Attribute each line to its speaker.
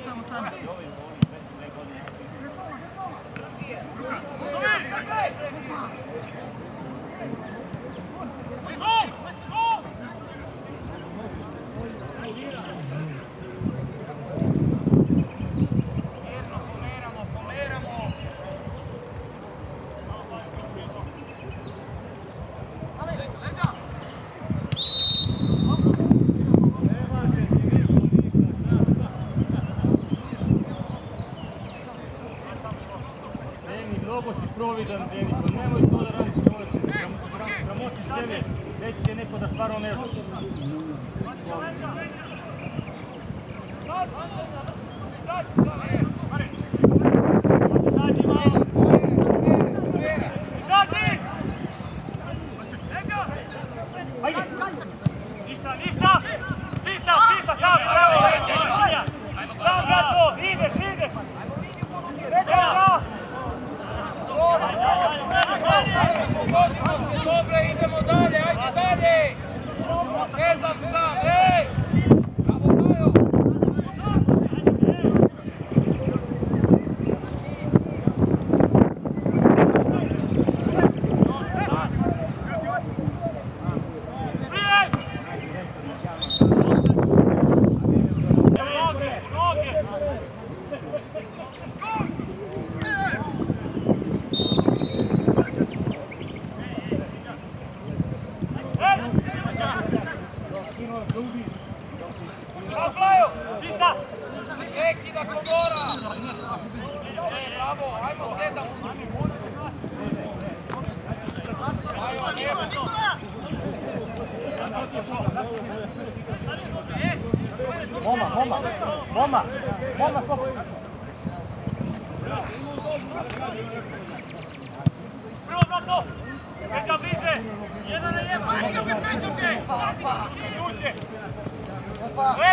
Speaker 1: Mnogo si providan, Deniko, nemoj to da radiš čovječe, sramoti sebe, reći će neko da stvarno ne znaš. Ajde! Ništa, ništa! Čista, čista, sam, sam, braco, ideš!
Speaker 2: Pogodimo se, dobre, idemo dalje, ajde dalje! Ne znam sam, ej! Bravo, Majo! Ekida Komora! Bravo, ajmo 7!
Speaker 1: Moma, slobodno! Prvo, brato! Peđa bliže! Jedan na jedan! Peđa, Peđa! Uđe!